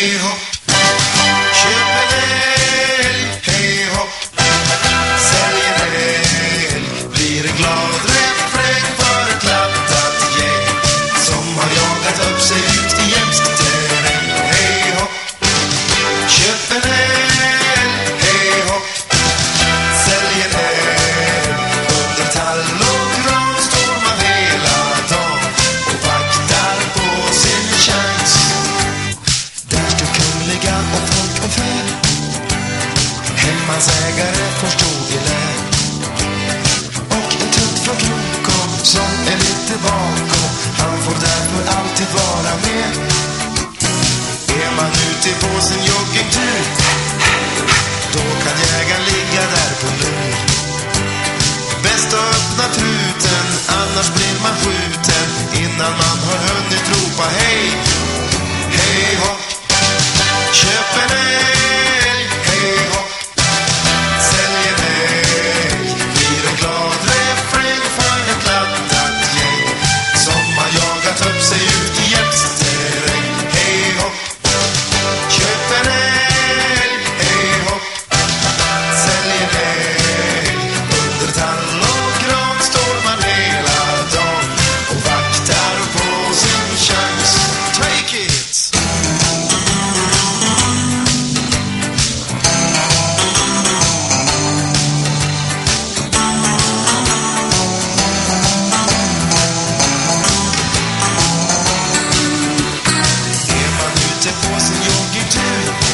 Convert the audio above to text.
hej hopp. Köp en älg, hej hopp. Sälj en älg, blir en glad refräng för ett lattat gäng som har jagat upp sig ut i jämst terräng. Hej hopp. Köp en älg, hej hopp. Sälj en älg, under tall och gran står man hela dagen och vaktar på sin chans. Där står kungliga och folk och fä, hemmansägare får stå i lä. Och en tutt för krokom som är lite bakom, han får därför alltid vara med. Är man ute på sin joggingtur, då kan jägaren ligga där på lur. Bäst att öppna truten, annars blir man skjuten innan man har hunnit ropa hej. Hej hopp. Köp en älg, hej hopp. Sälj en älg, blir en glad refräng för ett lattat gäng som har jagat upp sig ut i jämst terräng. Hej hopp. Köp en älg, hej hopp. Sälj en älg, under tall och gran står man hela dagen och vaktar på sin chans. Take it! Är man ute på sin joggingtur,